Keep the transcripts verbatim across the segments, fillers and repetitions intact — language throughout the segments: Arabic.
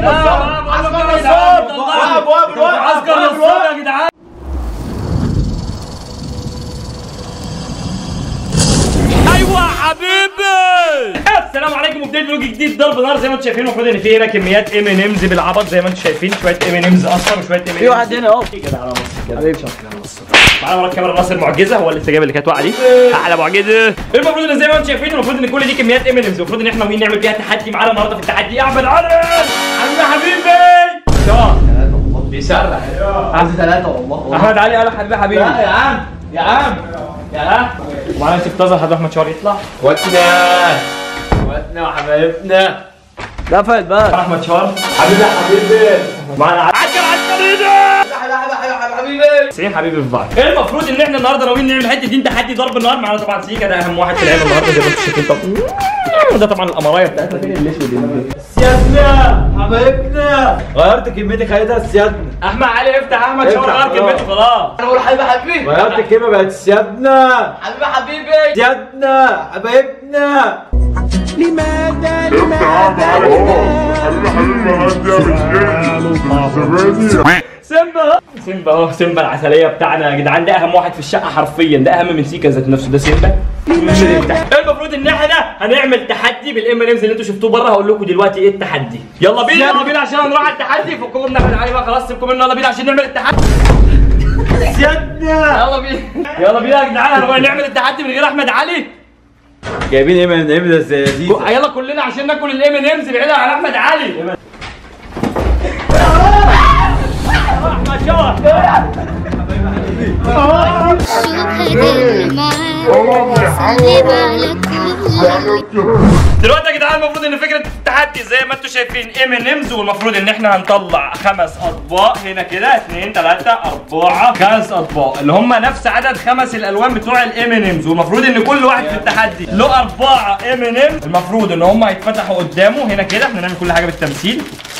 نصاب عسكر نصاب وقف وقف عسكر نصاب يا جدعان. ايوه حبيبي. السلام عليكم وبدايه فلوج جديد ضرب نار. زي ما انتم شايفين المفروض ان في هنا كميات ام ان امز بالعبط زي ما انتم شايفين، شويه ام ان امز اصفر وشويه ام ان امز. في واحد هنا اهو كده على مصر كده حبيبي. معانا ورا الكاميرا ناصر معجزه، هو الاستجابه اللي كانت واقعه دي احلى معجزه. المفروض ان زي ما انتم شايفين المفروض ان كل دي كميات ام ان امز، المفروض ان احنا ناويين نعمل فيها تحدي. معانا النهارده في التحدي احمد علي حبيبي حبيبي. بيسرح عايز ثلاثة والله. احمد علي قال حبيبي حبيبي. لا يا عم يا عم يا عم. ومعانا شيف طازه حد احمد شوار يطلع. واتنا واتنا وحبايبنا. قفل بقى احمد شوار حبيبي حبيبي. معانا عسكر عسكرينا حبيبي تسعين حبيبي في بعض. المفروض ان احنا النهارده ناويين نعمل حته دين تحدي ضرب النار. معانا طبعا سيكا ده اهم واحد في العيله النهارده زي ما انتم شايفين. طبعا ده طبعا القمرايه بتاعتنا فين الاسود سيادنا حبايبنا. غيرت كلمتي خليتها سيادنا. احمد علي افتح احمد شوار غير كلمته خلاص. انا بقول حبيبي حبيبي. غيرت الكلمه بقت سيادنا حبيبي حبيبي سيادنا حبايبنا. لماذا لماذا سيمبا سيمبا اهو سيمبا العسليه بتاعنا يا جدعان. ده اهم واحد في الشقه حرفيا، ده اهم من سيكا ذات نفسه. ده سيمبا. المفروض ان احنا هنعمل تحدي بالام ان امز اللي انتوا شفتوه بره. هقول لكم دلوقتي ايه التحدي. يلا بينا يلا بينا عشان نروح على التحدي. فككم من احمد علي بقى خلاص، سيبكم منه. يلا بينا عشان نعمل التحدي. سيادنا يلا بينا يلا بينا يا جدعان. هنروح نعمل التحدي من غير احمد علي. جايبين ام ان امز ازاي؟ يلا كلنا عشان ناكل الام ان امز بعيدا عن احمد علي. احمد شوار دلوقتي يا جدعان المفروض ان فكره التحدي زي ما انتم شايفين ام ان امز، والمفروض ان احنا هنطلع خمس اطباق هنا كده، اثنين ثلاثة أربعة خمس اطباق اللي هم نفس عدد خمس الالوان بتوع الام ان امز. والمفروض ان كل واحد في التحدي له أربعة ام ان امز. المفروض ان هم هيتفتحوا قدامه هنا كده. احنا نعمل كل حاجه بالتمثيل.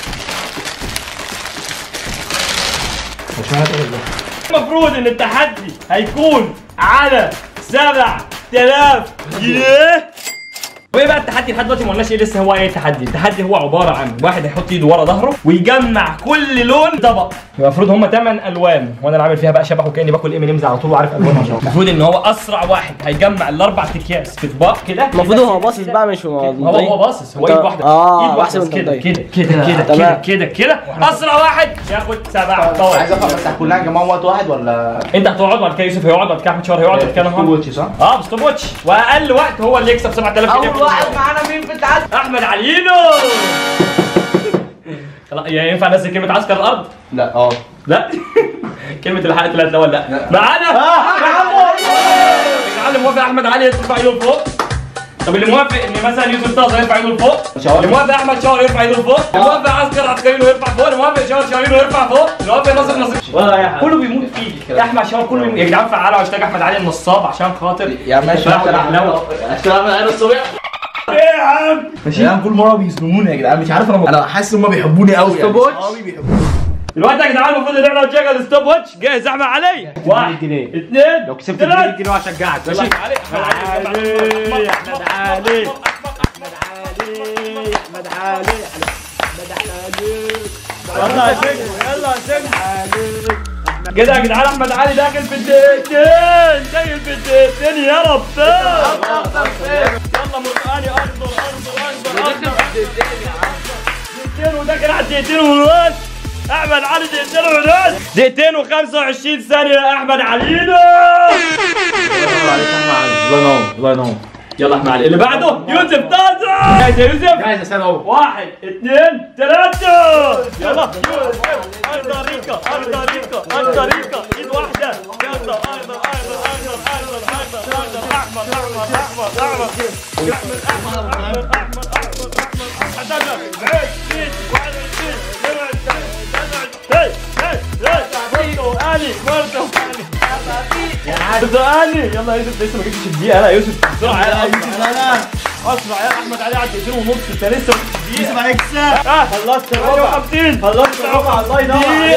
المفروض ان التحدي هيكون على سبعة آلاف جنيه. وايه بقى التحدي لحد دلوقتي ما قلناش ايه لسه. هو ايه التحدي؟ التحدي هو عباره عن واحد هيحط ايده ورا ظهره ويجمع كل لون طبق. المفروض هم ثمان الوان وانا اللي عامل فيها بقى شبهه كاني باكل ام ان امز على طول وعارف الوانها. المفروض ان هو اسرع واحد هيجمع الاربع اكياس في طباق كده. المفروض هو باصص بقى مش هو هو باصص. هو ايد واحده اه ايد واحده كده كده كده كده كده كده. اسرع واحد ياخد سبع طاوله. عايز افهم بس كلها يا جماعه وقت واحد ولا انت هتقعد بعد كده يوسف هيقعد بعد كده احمد شوار هيقعد بعد كده ستوب واتش صح؟ اه بستوب واتش. واقل وقت هو اللي يكسب سبعة آلاف جنيه. اول واحد معانا مين في التحدي؟ احمد علينو. خلاص ينفع ننزل كلمه عسكر الارض؟ لا اه لا كلمه الحق طلعت الاول. لا معانا اللي موافق احمد علي يرفع ايده لفوق. طب اللي موافق ان مثلا يوسف طازه يرفع ايده لفوق. اللي موافق احمد شاور يرفع ايده لفوق. اللي موافق عسكر عسكرينو يرفع فوق. اللي موافق شاور شاورينو يرفع فوق. اللي موافق ناصر نصر ولا اي حاجه. كله بيموت فيك يا احمد شاور. كله بيموت. يا جدعان فعلوا هاشتاج احمد علي النصاب عشان خاطر يا ماشي عشان احمد علي الصبح. ايه يا عم ماشي يا عم. كل مره بيظلموني يا جدعان. مش عارف انا انا حاسس ان هم بيحبوني قوي. ستوب واتش دلوقتي يا جدعان المفروض ان احنا نشغل ستوب واتش. جاهز احمد علي؟ واحد جنيه اثنين لو كسبت مية جنيه وهشجعك. ماشي احمد علي احمد علي احمد علي احمد علي احمد علي يلا يا سيدي يلا يا سيدي كده يا جدعان. احمد علي داخل في الدقيقتين داخل في الدقيقتين يا رب. يلا مرقاني اخضر اخضر اخضر اخضر دقيقتين وداخل على الدقيقتين ونص. احمد علي دقيقتين ونص دقيقتين وخمسة وعشرين ثانية يا احمد علينا. الله ينور الله ينور. يلا احمد علي اللي بعده يوسف طازه. جاهز يا يوسف؟ جاهز يا سيد اهو. واحد اثنين ثلاثة. يلا يوسف ارضاريكا ارضاريكا ارضاريكا ايد واحدة. يلا اخضر اخضر اخضر اخضر اخضر اخضر احمر احمر احمر احمر احمر احمر احمر احمر احمر حددنا بعيد ايد واحد اثنين ثلاثة هي هي هي برتقالي برتقالي برتقالي. يلا يا يوسف لسه ما جبتش الدقيقة. لا يا يوسف بسرعة يا يوسف اسرع يا احمد علي. على دقيقتين ونص انت لسه يوسف هيكسب. خلصت الربع خلصت الربع. الله ينور عليك.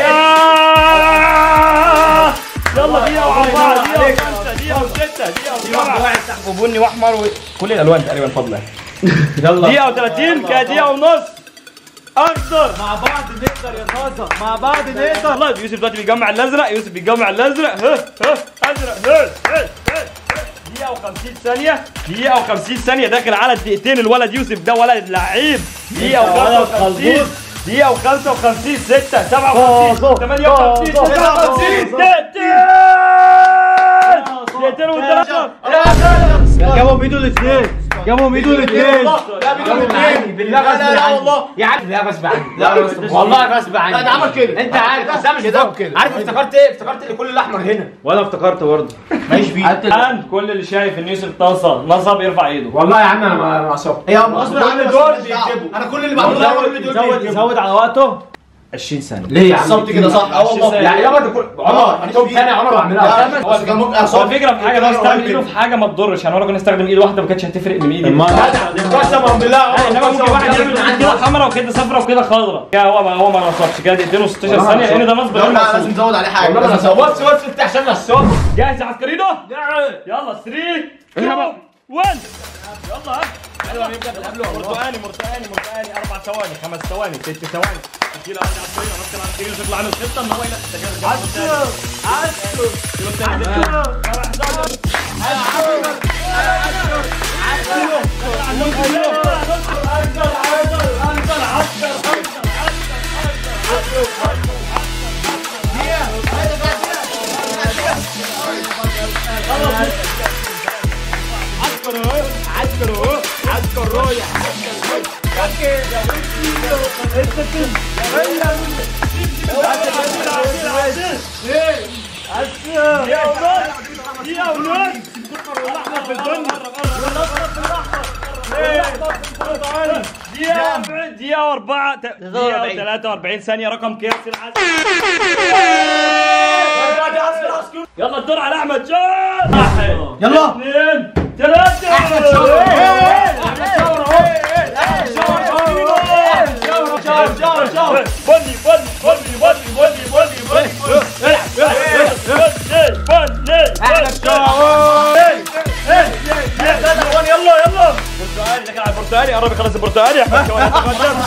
يلا دقيقة وأربعة دقيقة وخمسة دقيقة وستة دقيقة وسبعة واحد تحت وبني وأحمر وكل الألوان تقريبا فاضلة. يلا دقيقة وثلاثين كده دقيقة ونص. اخضر. مع بعض نقدر يا طازه، مع بعض نقدر. والله يوسف دلوقتي بيجمع الازرق، يوسف بيجمع الازرق. ها ها ازرق. ها ها ها دقيقة وخمسين ثانية، دقيقة وخمسين ثانية، داخل على الدقيقتين. الولد يوسف ده ولد لعيب. دقيقة وخمسة وخمسين، دقيقة وخمسة وخمسين، ستة، سبعة وخمسين، ثمانية وخمسين، تسعة وخمسين، دقيقتين، دقيقتين وثلاثة. جابهم ايده الاثنين، جابهم ايده الاثنين. لا بيجيبوا الاثنين بالله غصب عني والله يا عم. لا غصب عني، لا والله غصب عني. لا ده عمل كده، انت عارف بس انا مش كده. عارف افتكرت ايه؟ افتكرت ان كل الاحمر هنا، وانا افتكرت برضه. ماشي فيه. الآن كل اللي شايف ان يوسف طاسة نصب يرفع ايده. والله يا عم انا ما نصبت. هي غصب عني دول بيكتبوا. انا كل اللي بعمله كل دول زود زود على وقته عشرين ثانية. ليه يا عم؟ بالظبط كده صح. اه والله يعني يابا ده كل عمر انا كنت ثاني عمر بعملها. بس كان ممكن هو الفكرة في حاجة، لو استخدم ايده في حاجة ما تضرش. يعني هو لو كان استخدم ايد واحدة ما كانتش هتفرق من ايد. قسما بالله انما ممكن واحد يعمل من كده حمراء وكده صفراء وكده خضراء. هو ما هو ما نصبش كده دقيقتين وستاشر ثانية لان ده نصب غير لا مقصود. لازم نزود عليه حاجه. والله انا بص بص انت عشان الصوت. جاهز يا عسكرينو؟ يلا ثلاثة اتنين واحد يلا. ها يلا نبدا بالقبله. مرتقاني مرتقاني مرتقاني اربع ثواني، خمس ثواني، ست ثواني. تشيل عندي عسكرينو، عسكري عسكري يطلع عامل خطه ان هو يلا عسكر دقيقة وأربعة دقيقة وثلاثة وأربعين ثانية. رقم كاس العسل. يلا الدور على أحمد شاور. واحد يلا اثنين ثلاثة. بني بني بني بني بني بني بني بني يلا يلا. برتقالي دخل على البرتقالي، قرب يخلص البرتقالي. احمد شوقي يتقدم.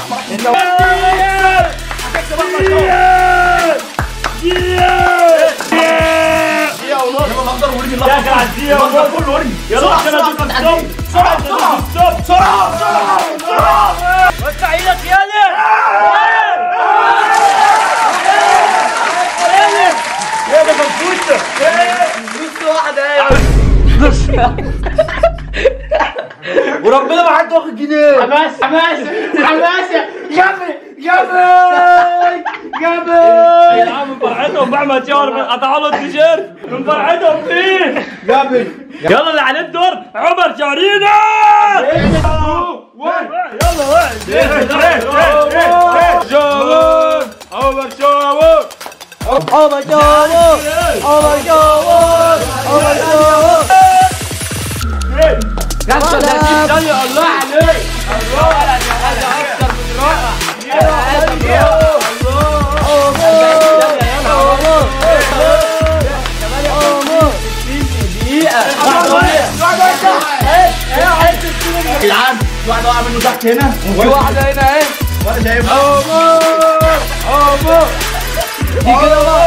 داخل على الدقيقة ونص. يلا عشان ادوس ستوب. بسرعة بسرعة بسرعة بسرعة. وسع ايدك يا يا ده منفوشة. نص واحدة وربنا ما حد واخد جنيه. حماس حماس حماس جابي جابي جابي يا عم من فرحتهم بأحمد شاور قطعوا له التيشيرت من فرحتهم فيه. جابي يلا اللي عليه الدور عمر شاورينا. يلا واحد شاور عمر شاور عمر شاور عمر شاور عمر شاور. يا سلام الله عليك. الله عليك هذا اكثر من رائع. جدعان واحده واقعه منه تحت هنا في واحده هنا اهي وانا شايفها. عمر عمر دي كده بقى.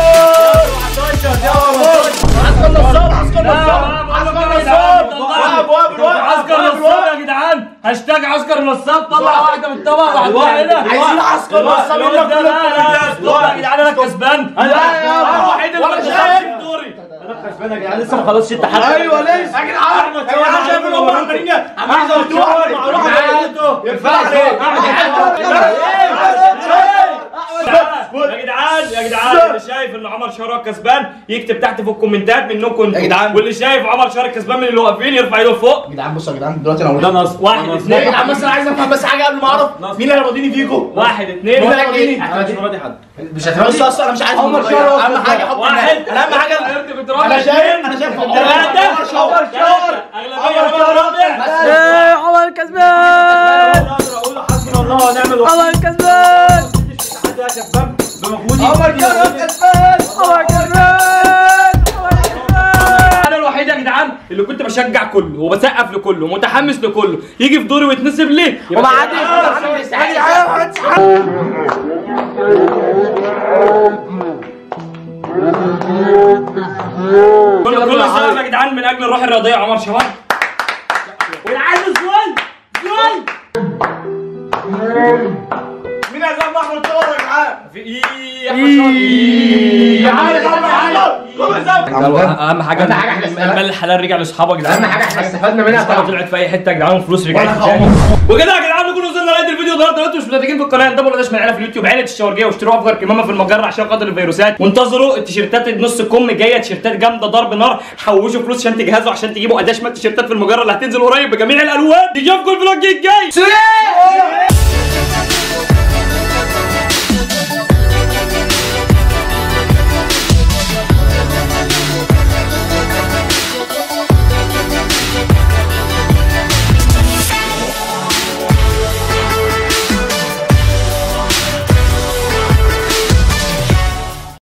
عسكر نصاب عسكر نصاب عسكر نصاب. عسكر نصاب يا جدعان. هاشتاج عسكر نصاب. طلع واحده من الطبق وحطها هنا. عايزين عسكر نصاب. لا لا لا يا جدعان انا كسبان. انا الوحيد اللي ما كسبش دوري. كسبان يا جدعان لسه ما خلصش التحدي. ايوه لسه يا جدعان. يا جدعان شايف ان هم عمالين عمالين يزودوها. يا جدعان يا جدعان اللي شايف ان عمر شاور كسبان يكتب تحت في الكومنتات منكم انتوا. يا جدعان. واللي شايف عمر شاور كسبان من اللي واقفين يرفع ايده فوق. يا جدعان بصوا يا جدعان دلوقتي انا ده نصب. واحد يا اثنين. جدعان بس انا عايز افهم بس حاجه قبل ما اعرف مين اللي هيراضيني فيكم. واحد اثنين. مين اللي هيراضيني؟ احنا مش راضي حد. مش هتراضي اصلا. انا مش عايز عمر شاور اهم حاجه حب واحد. انا اهم حاجه انت بتراضي. انا شايف انا شايف ثلاثة. عمر شاور اغلبية عمر رابع. عمر كسبان. حسبنا الله ونعم الوكيل. عمر كسبان. بمجهودي. عمر كسبان. عمر كسبان. انا الوحيد يا جدعان اللي كنت بشجع كله وبسقف لكله. لكله، متحمس لكله، يجي في دوري ويتنسب ليه وما عادش كل كل السلام يا جدعان من اجل الروح الرياضيه. عمر شوال والعايز سؤال سؤال مين عايز احمر الصور يا جدعان؟ في ايه يا اهم حاجه المال الحلال رجع لاصحابه يا جدعان. اهم حاجه احنا استفدنا منها طبعا طلعت في اي حته يا جدعان والفلوس رجعت تاني. وكده يا جدعان نكون وصلنا لنهايه الفيديو النهارده. لو انتم مش مشتركين في القناه انضموا لداش معانا في اليوتيوب عيله الشوارجيه واشتروا افجر كمامه في المجره عشان خاطر الفيروسات. وانتظروا التيشيرتات النص كم جايه، تيشيرتات جامده ضرب نار. حوشوا فلوس عشان تجهزوا عشان تجيبوا اداش التيشيرتات في المجره اللي هتنزل قريب بجميع الالوان. نشوفكم الفلوج الجاي.